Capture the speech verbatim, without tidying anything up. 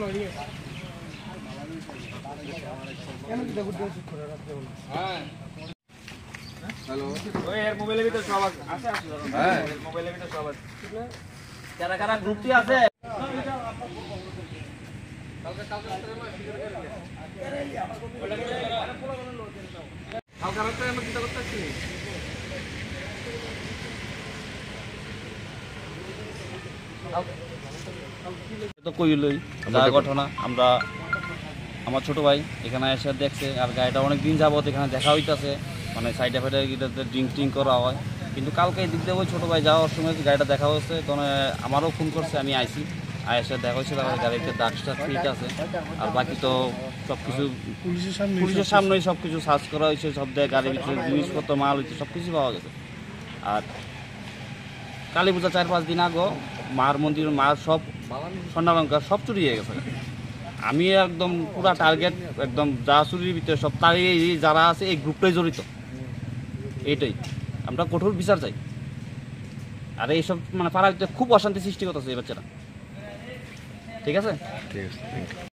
hello ওই এর মোবাইলের ভিতর সব আছে আছে হ্যাঁ এর মোবাইলের ভিতর সব আছে কারা কারা গ্রুপটি আছে কালকে কালকে কালকে রাতে আমরা চিন্তা করতেছি তো কইলই যা ঘটনা আমরা আমার ছোট ভাই এখানে এসে দেখছে আর গাড়িটা অনেক দিন যাবত এখানে দেখা হইতাছে মানে সাইডে ফাইডে ড্রিঙ্ক ট্রিঙ্ক করা হয় কিন্তু কালকে এই দিক দিয়ে ওই ছোটো ভাই যাওয়ার সময় গাড়িটা দেখা হচ্ছে তখন আমারও ফোন করছে আমি আইসি আইসে দেখা হয়েছে তারপরে গাড়িতে দাগটা ঠিক আছে আর বাকি তো সব কিছু পুলিশের সামনে পুলিশের সামনেই সব কিছু সার্চ করা হয়েছে সব জায়গায় গাড়ির ভিতরে জিনিসপত্র মাল হয়েছে সব কিছু পাওয়া গেছে আর কালী পূজা চার পাঁচ দিন আগে মার মন্দির মার সব স্বর্ণালঙ্কার সব চুরি হয়ে গেছে আমি একদম পুরা টার্গেট একদম যা চুরির ভিতরে সব তাই যারা আছে এই গ্রুপটাই জড়িত এইটাই আমরা কঠোর বিচার চাই আর এইসব মানে পাড়ার খুব অশান্তি সৃষ্টি করতেছে এই বাচ্চারা ঠিক আছে ঠিক আছে